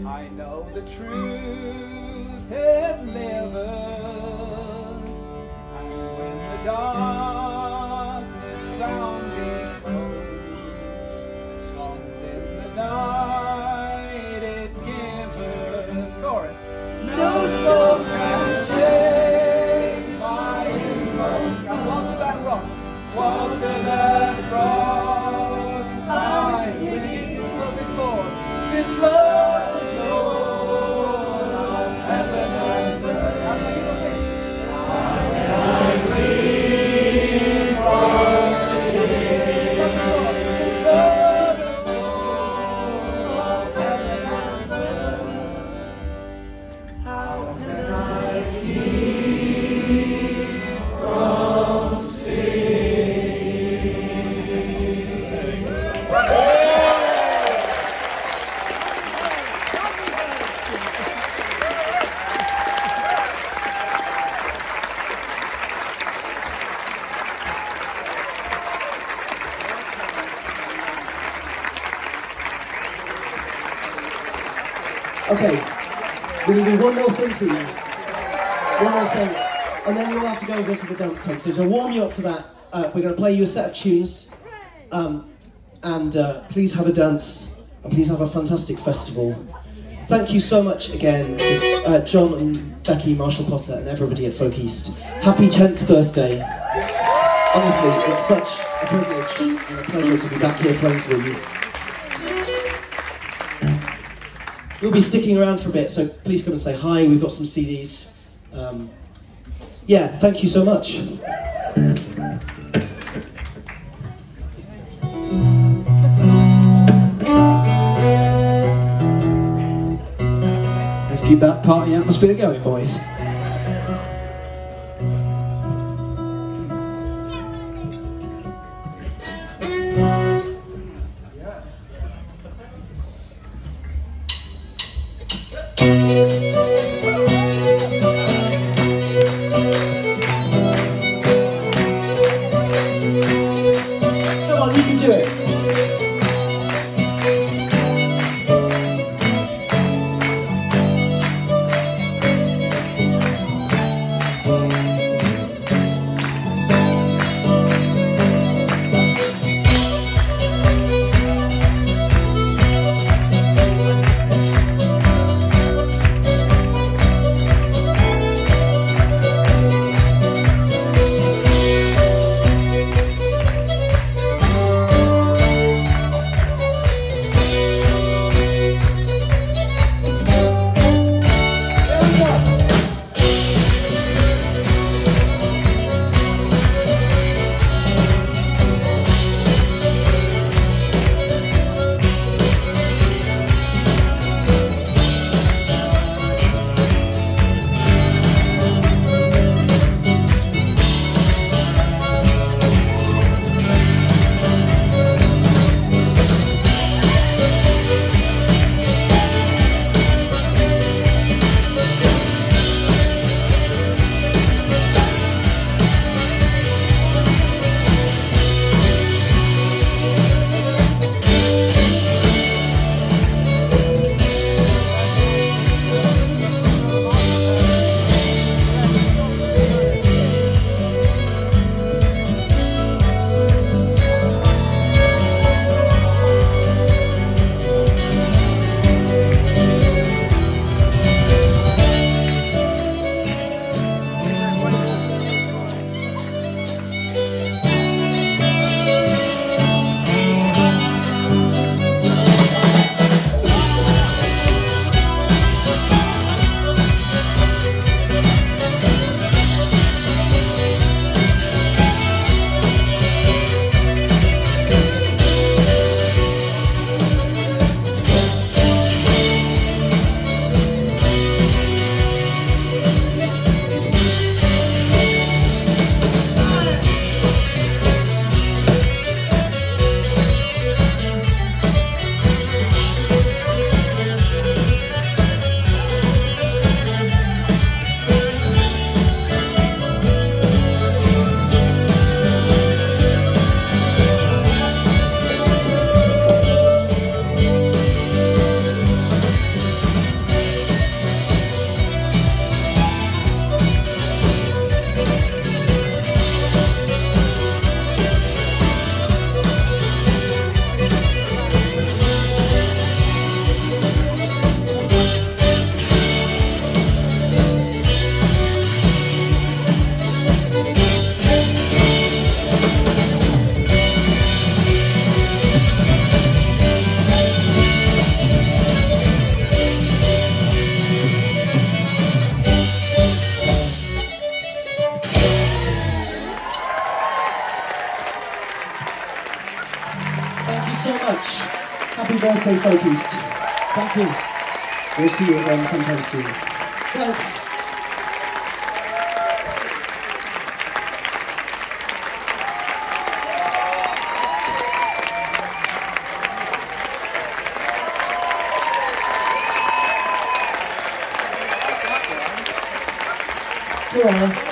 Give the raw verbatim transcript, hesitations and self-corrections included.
I know the truth it liveth, and when the darkness round me close, songs in the night it giveth. Chorus. No storm can shake my inmost. Come on to that rock. Walk to that rock. I believe since love is Lord. Since love is Lord of heaven and earth. How many people sing? How can I clean from sin? Since love is Lord of heaven and earth. How can I keep from sin? Okay, we're going to do one more thing for you. One more thing. And then you'll have to go over to the dance tank. So to warm you up for that, uh, we're going to play you a set of tunes. Um, and uh, please have a dance. And please have a fantastic festival. Thank you so much again to uh, John and Becky, Marshall Potter, and everybody at Folk East. Happy tenth birthday. Honestly, it's such a privilege and a pleasure to be back here playing for you. We'll be sticking around for a bit, so please come and say hi. We've got some C Ds. Um, yeah, thank you so much. Let's keep that party atmosphere going, boys. Come on, you can do it. much. Happy birthday, Folk East. Thank you. We'll see you again sometime soon. Thanks. Ta-ra.